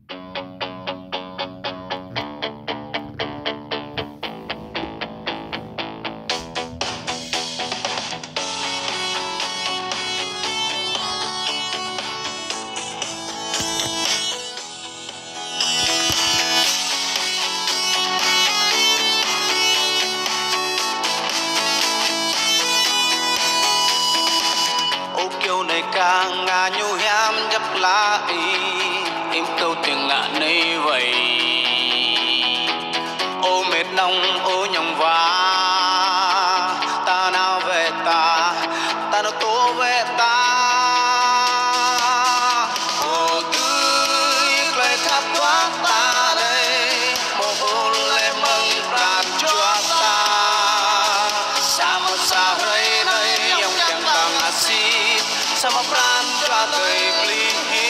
càng ngà nhu hiam dấp lá y em câu tiếng ngạ nơi vậy ô mệt nông ô nhồng vá ta nào về ta ta nào tố về ta ô tươi lời khát quá ta đây mồ hôi lệ mừng đàn cho ta sa một sa rơi nơi dòng chẳng bằng axit sama pran cho đời bli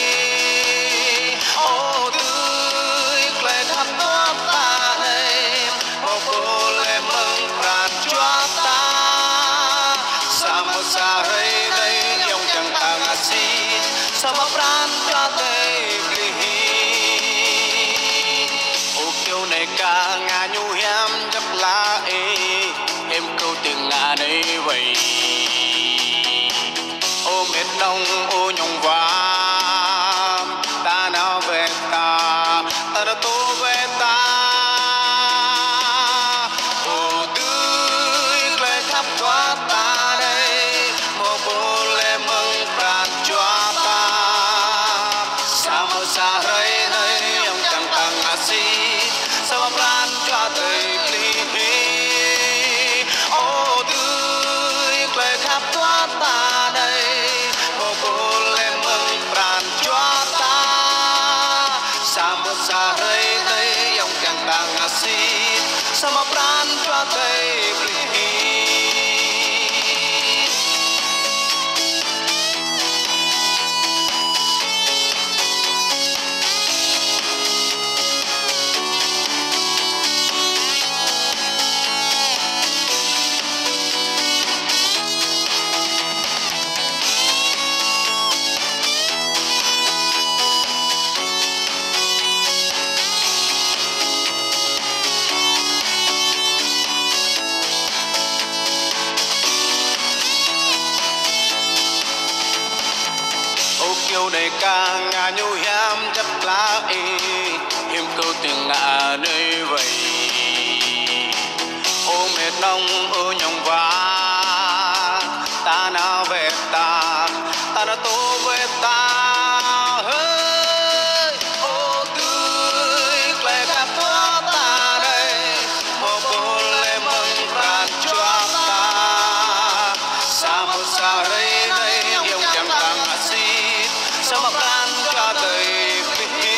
ô tươi lời khát quá ta đây mồ hôi lệ mừng đàn cho ta sa một sa rơi nơi dòng chẳng bằng axit sama pran cho đời bli ô kiều này ca ngà nhu hiam dấp lá em câu tiếng ngà đây vậy ô mệt nông ô nhung vá ta nào về ta ta đã tố về ta ô tươi lời khắp cho ta đây mồ bồ lệ mừng đàn cho ta sa mơ sa rơi nơi ông chẳng tăng axit sa mơ đàn cho đời bli ô tươi lời khắp cho ta đây mồ bồ lệ mừng đàn cho ta sa mơ sa rơi nơi ông chẳng tăng axit sa mơ đàn cho đời bli kiều đầy ca ngà nhu hiam dấp lá em câu tiếng ngà nơi vậy ô mệt nông ô nhung vá ta nào về ta ta nào tố về ta ô tươi lệ khắp cho ta đây mồ bồ lệ mừng đàn cho ta sa mơ sa rơi đây yêu chẳng tăng axit sama pran cho đời bli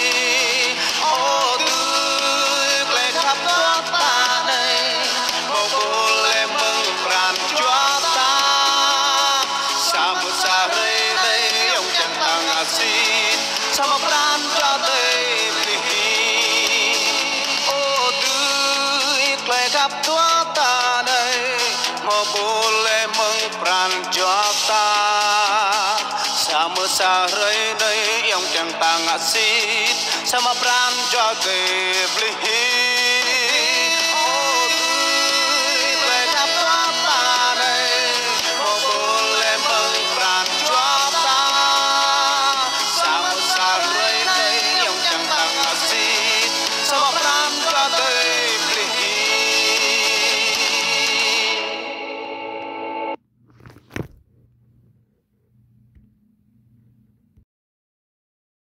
ô tươi lệ khắp cho ta đây mồ bồ lệ mừng đàn cho ta sa mơ sa rơi đây ông chẳng tăng axit sama pran cho đời bli ô tươi lệ khắp cho ta đây mồ bồ lệ mừng đàn cho ta sa mơ sa rơi nơi ông chẳng tăng axit sama pran cho đời bli